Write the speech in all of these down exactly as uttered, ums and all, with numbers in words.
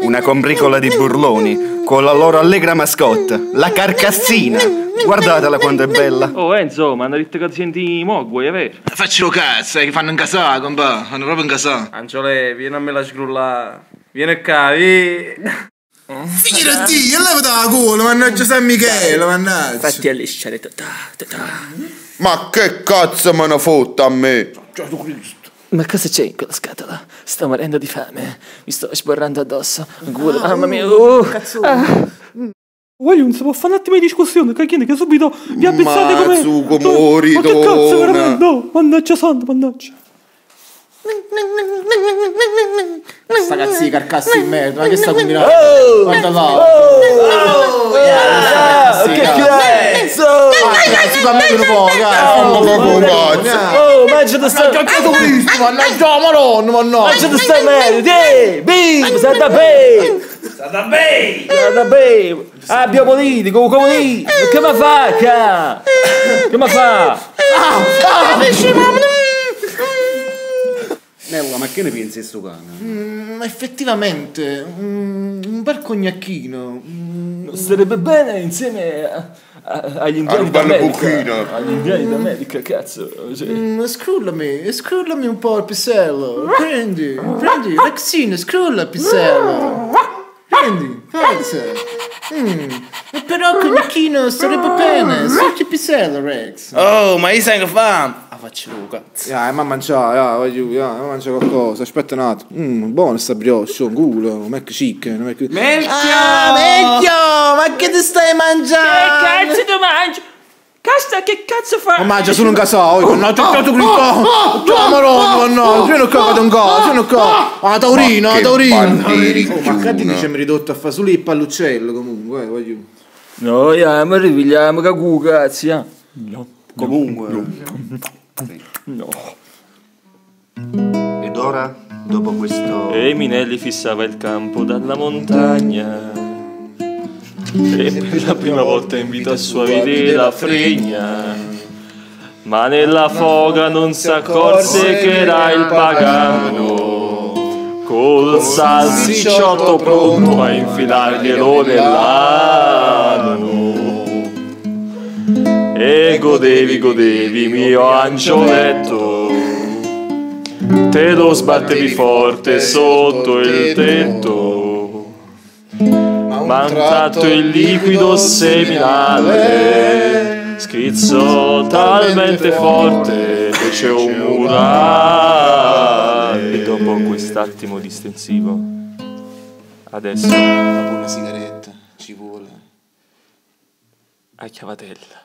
una combricola di burloni, con la loro allegra mascotte, la carcassina. Guardatela quanto è bella. Oh Enzo, ma hanno detto che senti mogui, è vero? Faccio cazzo, che fanno in casa, compà, fanno proprio in casa. Angiole, vieni a me la scrulla. Vieni qua, vieni. Figlio di Dio, levati la culo, mannaggia San Michele, mannaggia. Fatti a lisciare, tata, tata. Ma che cazzo me ne fotte a me? Ma cosa c'è in quella scatola? Sto morendo di fame. Mi sto sborrando addosso. Culo, mamma mia. Oh. Ah. Voglio non si può fare un attimo di discussione, cacchiene, che subito vi abbizzate come... Mazzuco, moritona. Ma che cazzo, veramente? No, mannaggia santo, mannaggia. Sta cazzo di carcassi in merda, ma che sta combinando? Oh! Guarda là. Oh! Che cazzo! Cazzo, da me un po', cazzo. Oh, mangia da sta... Cazzo Cristo, mannaggia, madonna, mannaggia. Mangia da sta merda, eh! Bim, sta da bene! Sta da bene! Sta da bene! Abbia politico, come lì! Che ma fa, ca? Che ma fa? Nella, ma che ne pensi di sto cane? Mm, effettivamente, mm, un bel cognacchino. Mm. Sarebbe bene insieme a, a, agli indiani d'America. Agli indiani d'America, cazzo. Cioè. Mm, scrollami, scrollami un po' il pisello. Prendi, prendi, Rexino, scrolla il pisello. Prendi, forza. Mm. Però cognacchino sarebbe bene. Senti il pisello, Rex. Oh, ma io sai che fa? Ah, faccio Luca. Ja, ma mangiare, ja, voglio, ja, mangia qualcosa, aspetta un attimo. Mmm, buona sta brioche, un culo, mac chicken, mac... Vecchio! Ah, vecchio, ma che ti stai mangiando? Che cazzo ti mangi? Casta, che cazzo fa? Ma mangia solo un casao, mannaggia, che cazzo Cristo! Ciao, maronna, mannaggia, vieni qua, un go, vieni qua. Ah, taurino, ah, taurino. Oh, ma che ti dice mi ridotto a fare solo il palluccello, comunque, eh, voglio... No, ja, ma ripigliamo che cu, cazzo, ja. No. Comunque. No. Ed ora, dopo questo... E Minelli fissava il campo dalla montagna e per la prima volta in vita sua vide la fregna, ma nella foga non si accorse che era il pagano col salsicciotto pronto a infilarglielo nell'ano. E godevi, godevi, mio angioletto, te lo sbattevi forte sotto il tetto, ma un tratto il liquido seminale schizzò talmente forte, fece un murale. E dopo quest'attimo distensivo, adesso Una sigaretta, ci vuole. a chiavatella.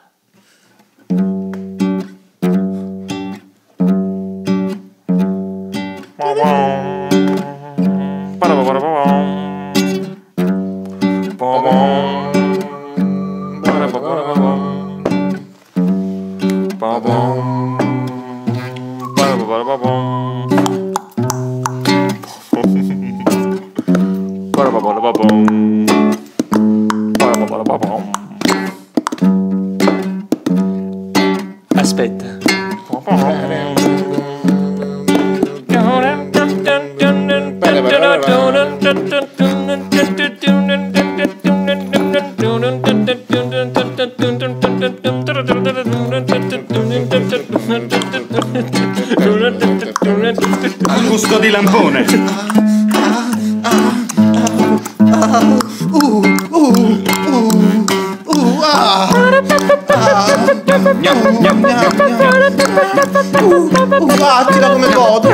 Aspetta. Al gusto di lampone. Vattila come godo.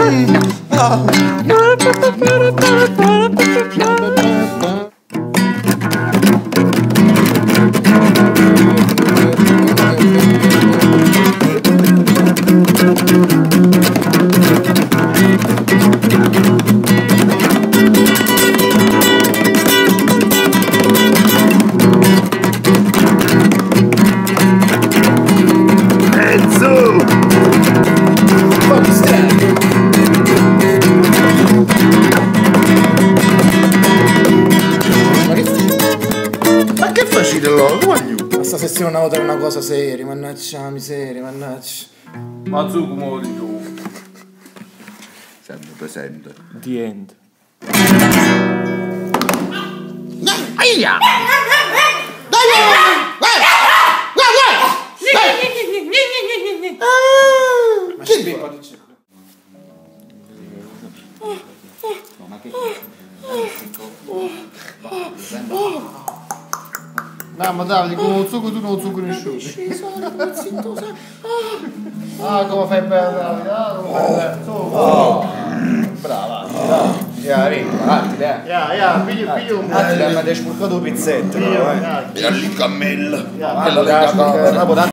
Questa sessione una volta una cosa seria, mannaggia miseria, mannaggia. Mazzuco Morio. Sempre presente. The end. via! Ma che pippa dice? Mamma Davide, con lo zucchero tu non lo zucchero nessuno. Ah, come fai bene Davide, ah, come fai bene. Su, brava, brava. Ja, vedi, avanti, dai. Ya, ya, piglio, piglio un po'. Anzi, mi hai spurcato un pizzetto, però, eh. E lì cammella. Ya, Quello dai,